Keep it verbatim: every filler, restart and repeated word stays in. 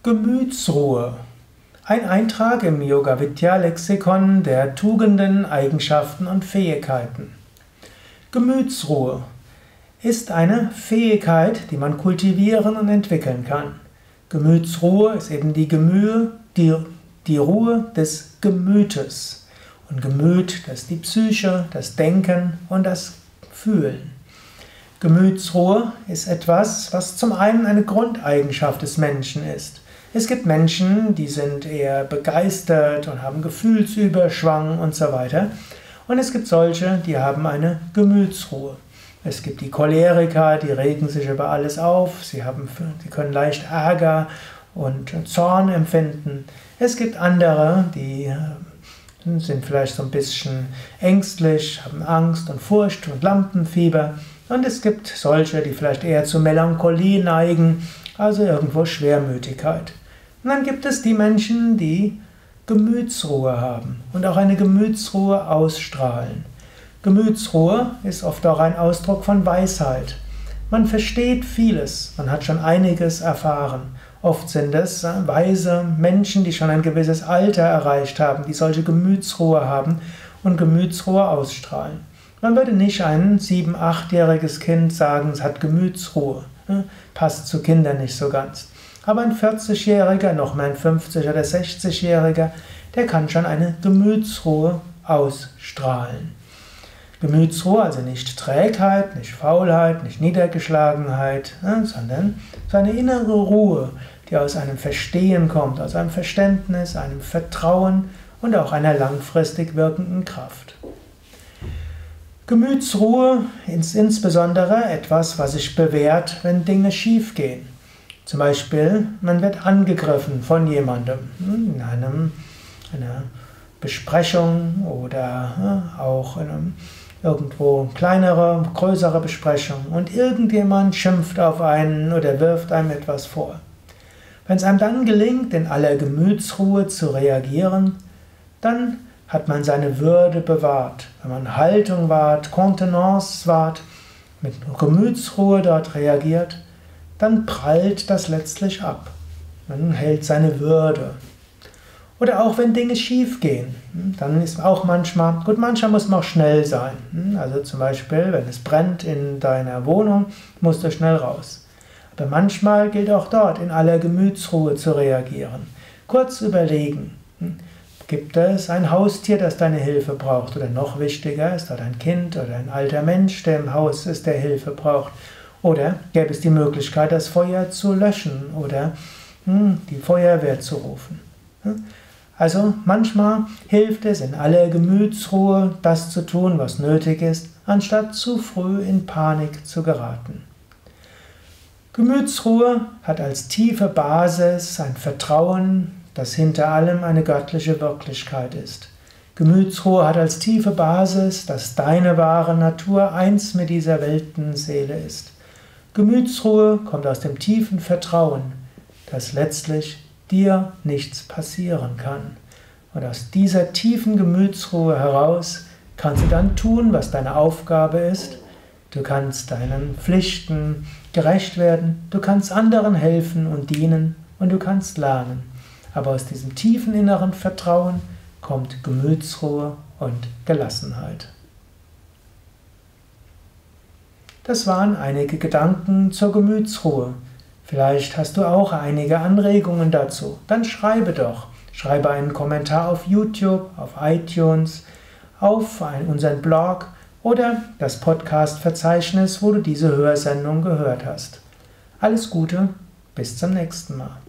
Gemütsruhe. Ein Eintrag im Yoga-Vidya-Lexikon der Tugenden, Eigenschaften und Fähigkeiten. Gemütsruhe ist eine Fähigkeit, die man kultivieren und entwickeln kann. Gemütsruhe ist eben die Gemühe, die, die Ruhe des Gemütes. Und Gemüt, das ist die Psyche, das Denken und das Fühlen. Gemütsruhe ist etwas, was zum einen eine Grundeigenschaft des Menschen ist. Es gibt Menschen, die sind eher begeistert und haben Gefühlsüberschwang und so weiter. Und es gibt solche, die haben eine Gemütsruhe. Es gibt die Choleriker, die regen sich über alles auf, sie, haben, sie können leicht Ärger und Zorn empfinden. Es gibt andere, die sind vielleicht so ein bisschen ängstlich, haben Angst und Furcht und Lampenfieber. Und es gibt solche, die vielleicht eher zu Melancholie neigen, also irgendwo Schwermütigkeit. Und dann gibt es die Menschen, die Gemütsruhe haben und auch eine Gemütsruhe ausstrahlen. Gemütsruhe ist oft auch ein Ausdruck von Weisheit. Man versteht vieles, man hat schon einiges erfahren. Oft sind es weise Menschen, die schon ein gewisses Alter erreicht haben, die solche Gemütsruhe haben und Gemütsruhe ausstrahlen. Man würde nicht ein sieben-, achtjähriges Kind sagen, es hat Gemütsruhe. Passt zu Kindern nicht so ganz. Aber ein vierzigjähriger, noch mal ein fünfzig- oder sechzigjähriger, der kann schon eine Gemütsruhe ausstrahlen. Gemütsruhe, also nicht Trägheit, nicht Faulheit, nicht Niedergeschlagenheit, sondern so eine innere Ruhe, die aus einem Verstehen kommt, aus einem Verständnis, einem Vertrauen und auch einer langfristig wirkenden Kraft. Gemütsruhe ist insbesondere etwas, was sich bewährt, wenn Dinge schief gehen. Zum Beispiel, man wird angegriffen von jemandem in einem, einer Besprechung oder auch in einem, irgendwo kleinere, größere Besprechung und irgendjemand schimpft auf einen oder wirft einem etwas vor. Wenn es einem dann gelingt, in aller Gemütsruhe zu reagieren, dann hat man seine Würde bewahrt. Wenn man Haltung wahrt, Kontenance wahrt, mit Gemütsruhe dort reagiert, dann prallt das letztlich ab. Man hält seine Würde. Oder auch wenn Dinge schief gehen, dann ist auch manchmal, gut, manchmal muss man auch schnell sein. Also zum Beispiel, wenn es brennt in deiner Wohnung, musst du schnell raus. Aber manchmal gilt auch dort, in aller Gemütsruhe zu reagieren. Kurz überlegen. Gibt es ein Haustier, das deine Hilfe braucht? Oder noch wichtiger, ist dort ein Kind oder ein alter Mensch, der im Haus ist, der Hilfe braucht? Oder gäbe es die Möglichkeit, das Feuer zu löschen oder hm, die Feuerwehr zu rufen? Also manchmal hilft es, in aller Gemütsruhe das zu tun, was nötig ist, anstatt zu früh in Panik zu geraten. Gemütsruhe hat als tiefe Basis ein Vertrauen, das hinter allem eine göttliche Wirklichkeit ist. Gemütsruhe hat als tiefe Basis, dass deine wahre Natur eins mit dieser Weltenseele ist. Gemütsruhe kommt aus dem tiefen Vertrauen, dass letztlich dir nichts passieren kann. Und aus dieser tiefen Gemütsruhe heraus kannst du dann tun, was deine Aufgabe ist. Du kannst deinen Pflichten gerecht werden, du kannst anderen helfen und dienen und du kannst lernen. Aber aus diesem tiefen inneren Vertrauen kommt Gemütsruhe und Gelassenheit. Das waren einige Gedanken zur Gemütsruhe. Vielleicht hast du auch einige Anregungen dazu. Dann schreibe doch. Schreibe einen Kommentar auf YouTube, auf iTunes, auf unseren Blog oder das Podcast-Verzeichnis, wo du diese Hörsendung gehört hast. Alles Gute, bis zum nächsten Mal.